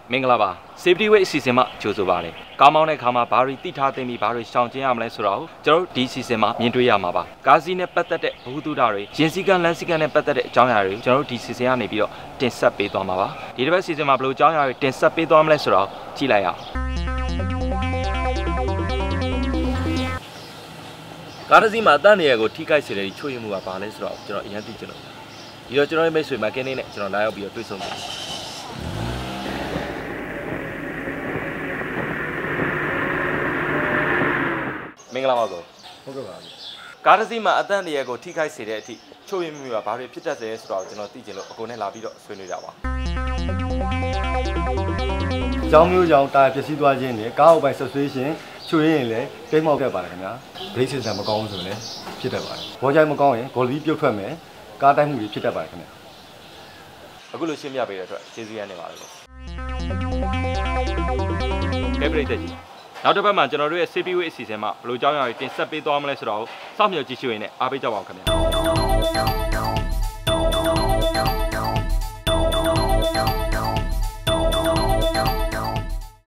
မင်္ဂလာပါ Safety Way အစီအစဉ်မှာကြိုဆိုပါရစေ။ကားမောင်းတဲ့အခါမှာဘာတွေသိထားသင့်ပြီးဘာတွေရှောင်ကျဉ်ရမလဲဆိုတော့ကျွန်တော်တို့ဒီအစီအစဉ်မှာမြင်တွေ့ရမှာပါ။ကားစီးနဲ့ပတ်သက်တဲ့ဘ ഹു တုဒတွေရင်စည်းကမ်းလမ်းစည်းကမ်းနဲ့ပတ်သက်တဲ့အကြောင်းအရာတွေကျွန်တော်တို့ဒီအစီအစဉ်ကနေပြီးတော့တင်ဆက်ပေးသွားမှာပါ။ဒီတစ်ပတ်အစီအစဉ်မှာဘယ်လိုအကြောင်းအရာတွေတင်ဆက်ပေးသွားမလဲဆိုတော့ကြည့်လိုက်အောင်။ကားစီးမှာအတန်းနေရာကိုထိခိုက်စေတဲ့ချို့ယွင်းမှုကဘာလဲဆိုတော့ကျွန်တော်အရင်သိချင်လို့ဒီတော့ကျွန်တော်ရဲ့မိတ်ဆွေမကင်းနေနဲ့ကျွန်တော်လာရောက်ပြီးတော့တွေ့ဆုံပါမင်္ဂလာပါကောဟုတ်ကဲ့ပါကားတစ်စီးမှာအတန်းတရာကိုထိခိုက်စေတဲ့အထိချို့ယွင်းမှုကဘာတွေဖြစ်တတ်တယ်ဆိုတော့ကျွန်တော်သိချင်လို့အကိုနဲ့လာပြီးတော့ဆွေးနွေးကြပါကျောင်းမျိုးကျောင်းတာပစ္စည်းသွားခြင်းနဲ့ကားအုပ်ပိုင်းဆက်ဆွေးရှင်ချွေရင်လည်းတိတ်မောက်တတ်ပါတယ်ခင်ဗျာဘရိတ်စင်မကောင်းဘူးဆိုရင်ဖြစ်တတ်ပါတယ်ဘောချိုင်းမကောင်းရင်ဂေါ်လီပြုတ်ထွက်မယ်ကားတိုက်မှုတွေဖြစ်တတ်ပါတယ်ခင်ဗျာအခုလိုရှင်းပြပေးတဲ့အတွက်ကျေးဇူးရနေပါတယ်ကဲပရိသတ်ကြီးနောက်တစ်ပတ်မှာကျွန်တော်တို့ရဲ့ Safety Way အစီအစဉ်မှာဘယ်လိုကြောင်းအရာတွေတင်ဆက်ပေးသွားမလဲဆိုတော့စောင့်မျှော်ကြည့်ရှုရင်းနဲ့အားပေးကြပါဦးခင်ဗျာ